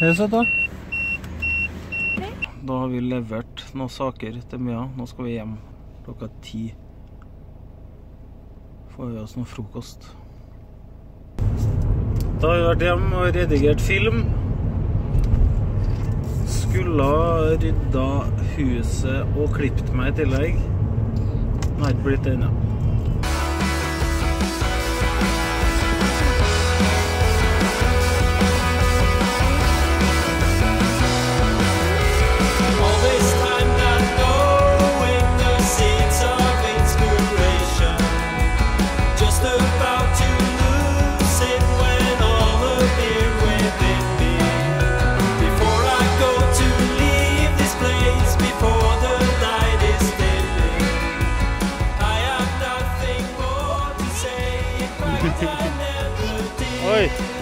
Hei, søta. Da har vi levert noen saker til Mia. Nå skal vi hjem klokka 10. Får vi oss noe frokost. Da har vi vært hjemme og redigert film. Skulle ha ryddet huset og klippet meg i tillegg. Nå har ikke blitt det ennå. Oi!